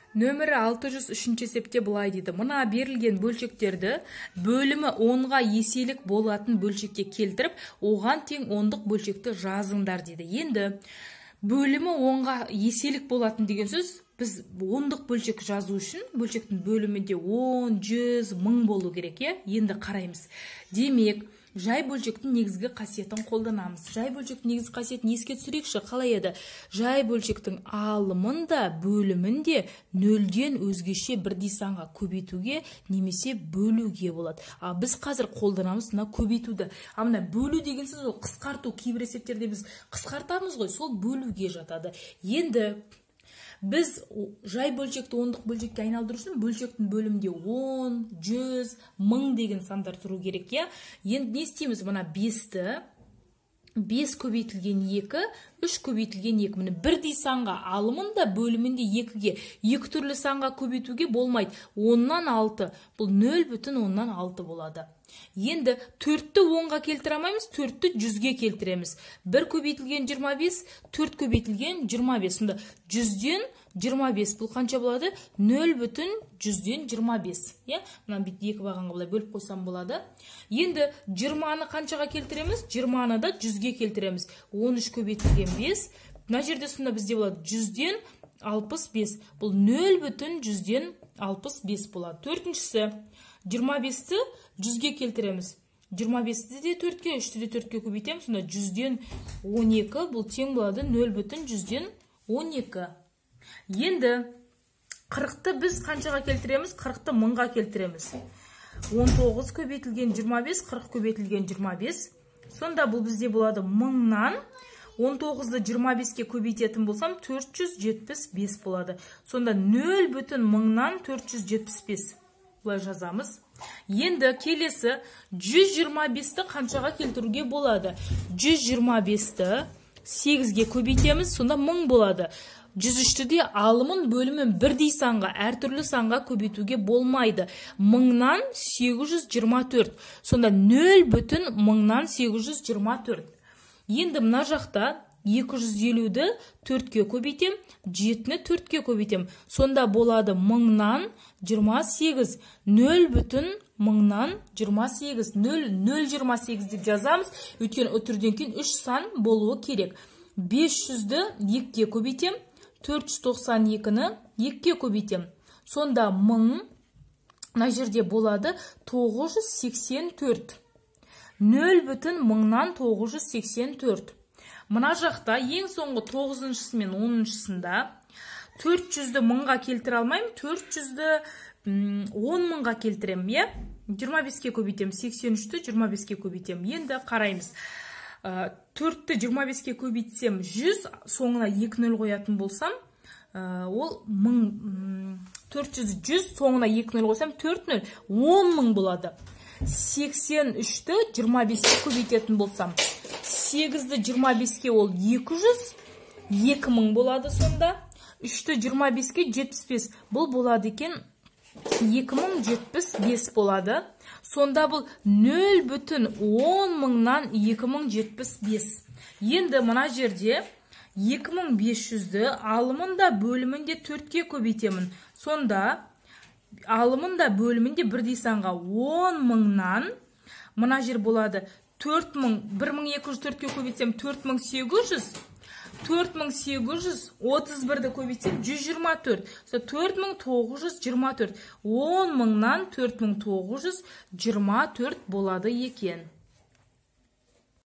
Нөмірі 603 есепте былай дейді. Мына берілген бөлшектерді бөлімі 10-ға еселік болатын бөлшекке келтіріп, оған тең ондық бөлшекті жазыңдар дейді. Енді бөлімі 10-ға еселік болатын деген сөз, біз ондық бөлшек жазу үшін бөлшектің бөлімінде 10, 100, 1000 болу керек, Енді қараймыз. Демек, жай бөлшектің негізгі қасиетін қолданамыз. Жай бөлшектің негізгі қасиетін еске түсірейікші, қалай еді? Жай бөлшектің алымында, бөлімінде нөлден өзгеше бірдей санға көбейтуге немесе бөлуге болады. Біз қазір қолданамыз мына көбейтуді. Мына бөлу деген сөз ол қысқарту. Кейбір есептерде біз қысқартамыз ғой, сол бөлуге жатады. Енді біз жай бөлшекті ондық бөлшекке айналдыру үшін бөлшектің бөлімінде 10, 100, 1000 деген сандар тұру керек, Енді не істейміз? Мына 5-ті 5 көбейтілген 2, 3 көбейтілген 2. Міне бірдей санға алымында, бөлімінде 2-ге, екі түрлі санға көбейтуге болмайды. 10-нан 6, бұл 0,6 болады. Енді 4-ті 10-ға келтіре алмаймыз, 4-ті 100-ге келтіреміз. 1 көбейтілген 25, 4 көбейтілген 25. Сонда 100-ден 25 бұл қанша болады? 0,100-ден 25. Мына екі бағанға былай бөліп қойсам болады. Енді 20-ны қаншаға келтіреміз? 20-ны да 100-ге келтіреміз. 13 көбейтілген 5. Мына жерде сонда бізде болады 100-ден 65. Бұл 0,100-ден 65 болады. Төртіншісі 25-ті 100-ге келтіреміз. 25-ті де 4-ке, 3-ті де 4-ке көбейтеміз. Сонда 100-ден 12 бұл тең болады 0,100-ден 12. Енді 40-ті біз қаншаға келтіреміз? 40-ті 1000-ға келтіреміз. 19 көбейтілген 25, 40 көбейтілген 25. Сонда бұл бізде болады 1000-нан 19-ды 25-ке көбейтетін болсам 475 болады. Сонда 0,1000-нан 475. Бұлай жазамыз. Енді келесі 125-ті қаншаға келтіруге болады? 125-ті 8-ге көбейтеміз, сонда 1000 болады. 103-ті де алымын, бөлімін бірдей санға, әртүрлі санға көбейтуге болмайды. 1000-нан 824. Сонда 0,1000-нан 824. Енді мына жақта 250-ді 4-ке көбейтем, 7-ні 4-ке көбейтем. Сонда болады 1000-нан 28, 0,1000-нан 28, 0,028 деп жазамыз. Өйткені үтірден кейін 3 сан болуы керек. 500-ді 2-ке көбейтем, 492-ні 2-ке көбейтем. Сонда 1000, мына жерде болады 984. 0,1000-нан 984. Мына жақта ең соңғы 9-шысы мен 10-шысында 400-ді 1000-ға келтіре алмайым, 400-ді 10.000-ға келтірем, 25-ке көбейтем, 83-ті 25-ке көбейтем. Енді қараймыз. 4-ті 25-ке көбейтсем 100, соңына 2-0 қоятын болсам, ол 400, 100, соңына 2-0 қойсам 4-0, 10.000 болады. 83-ті 25-ке көбейтетін болсам, 8-ді 25-ке ол 200, 2000 болады сонда. 3-ті 25-ке 75, бұл болады екен 2075 болады. Сонда бұл 0,1000-нан 2075. Енді мына жерде 2500-ді алымында, бөлімінде 4-ке көбейтемін. Сонда алымында, бөлімінде бірдей санға 10.000-нан, мына жер болады 4000, 1204-ке көбейтсем 4800, 4831-ді көбейтсем 124, 4924, 10.000-нан 4924 болады екен.